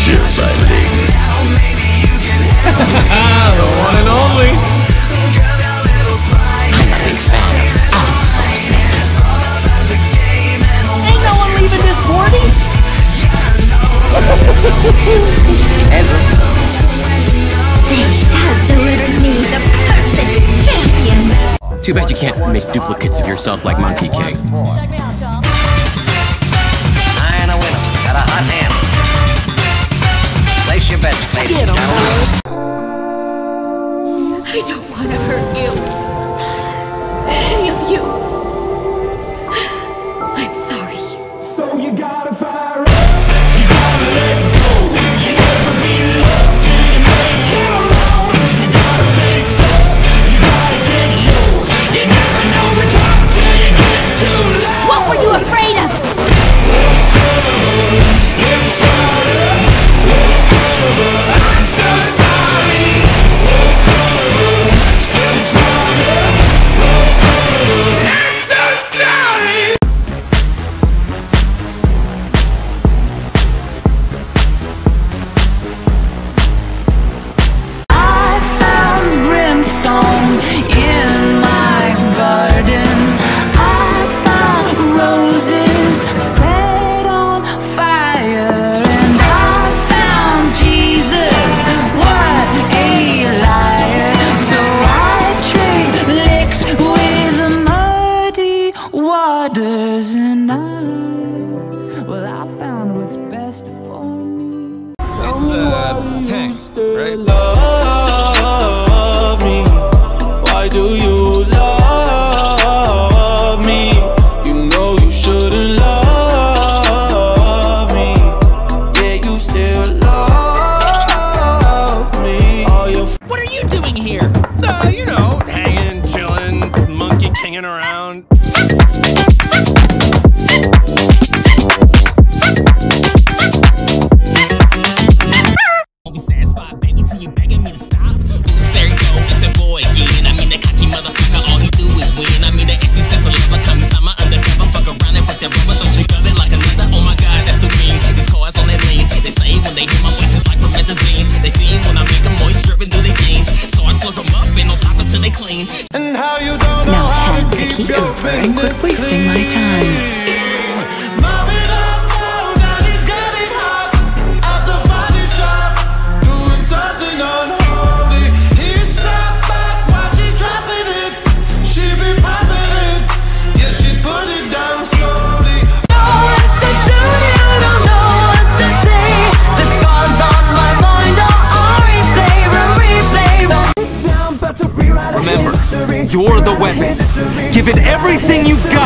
Cheers, Eileen. The one and only. I'm a big fan of outsourcing. Ain't no one leaving this party? Thanks does deliver me the perfect champion. Too bad you can't make duplicates of yourself like Monkey King. I ain't a winner. Got a hot hand. Place your bets, ladies and gentlemen. I don't want to hurt you. Any of you. I'm sorry. So you gotta fire up. You gotta let go. You never be loved till you make it alone. You gotta face up. You gotta get yours. You never know the top till you get too loud. What were you afraid of? I'm so sorry. I'm so sorry. I found brimstone in my garden. I found roses set on fire, and I found Jesus. What a liar! So I trade licks with muddy waters, and I found what's best for me. It's Tank, right? Love me. Why do you love me? You know you shouldn't love me. Yeah, you still love me. All your What are you doing here? You know, hanging, chilling, monkey kinging around. Be satisfied, baby, till you begging me to stop. Oops, there you go, it's the boy again. I mean, the cocky motherfucker, all he do is win. I mean, the empty sense of love, Kami-sama undercover. Fuck around and put that rubber, throw sweep of it like another. Oh my god, that's too mean. These cars on that lean. They say when they hear my voice, it's like promethazine. They fiend when I make them moist, dripping through their gains. So I slurp them up and don't stop until they clean. and how you don't know Now how hand to the keep key your over and quit business wasting my time. Mom it up, oh, now he's getting hot at the body shop, doing something unholy. He's sat back while she's dropping it. She be popping it, yeah, she put it down slowly. What to do, you don't know what to say. The scars on my mind are on replay, replay. Remember, you're the weapon. Give it everything you've got.